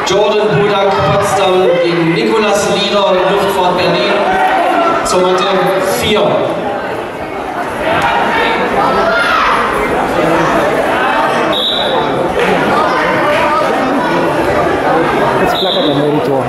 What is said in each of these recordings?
Jordan Budak Potsdam gegen Nikolas Lieder Luftfahrt Berlin zur Matte 4. Jetzt flackert der Monitor.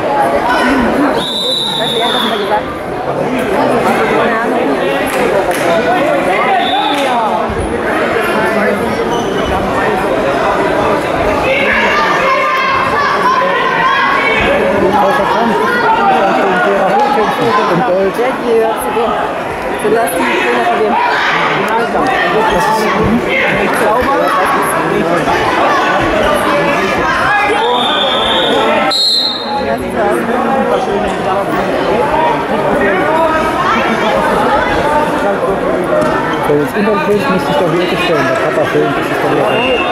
Wenn du ins Internet willst, müsste ich doch wirklich filmen. Der Papa filmt, das ist doch wieder.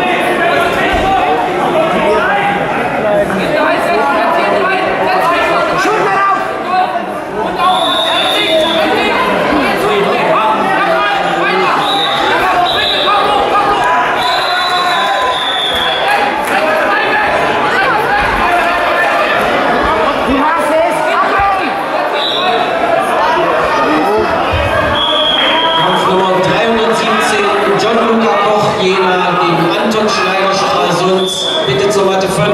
Bitte zur Matte 5.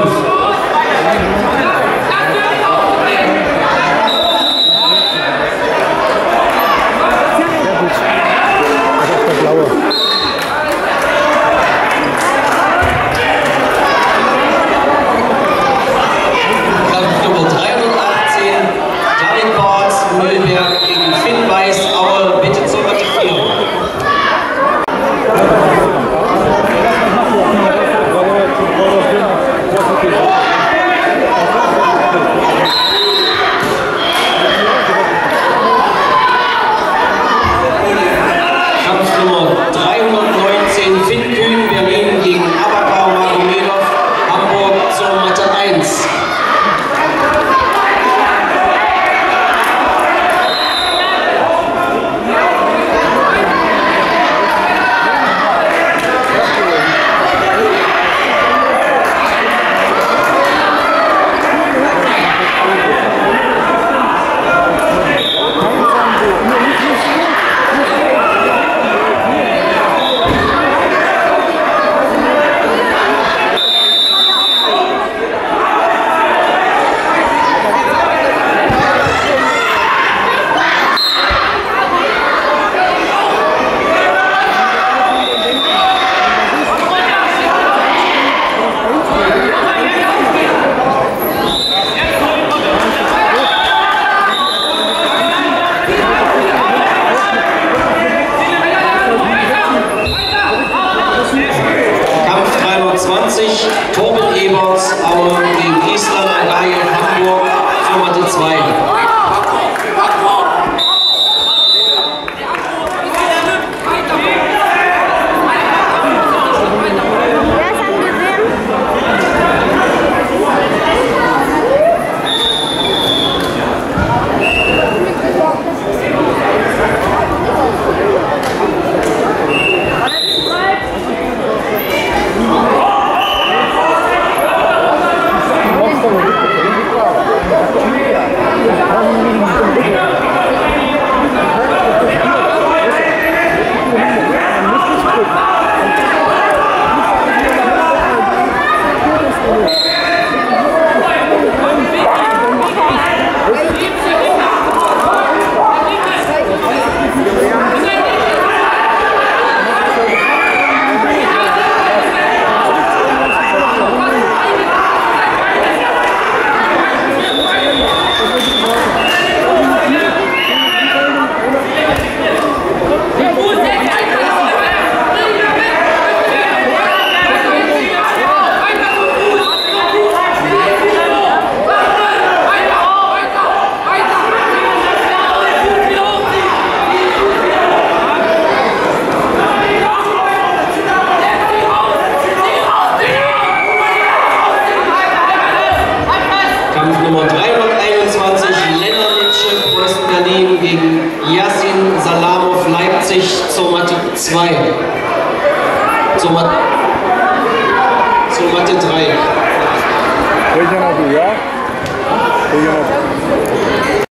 Kampf Nummer 318, David Bartz, Müllberg gegen Finn Weiß, Aue, bitte zur Matte 4. Torben Eberts, Aue gegen Island Agaye, Hamburg, zur Matte 2. Nummer 321, Lennartitsche, Preußen Berlin gegen Yasin Salamov Leipzig zur Matte 2. Zur Matte 3. Welcher noch du, ja? Welcher noch?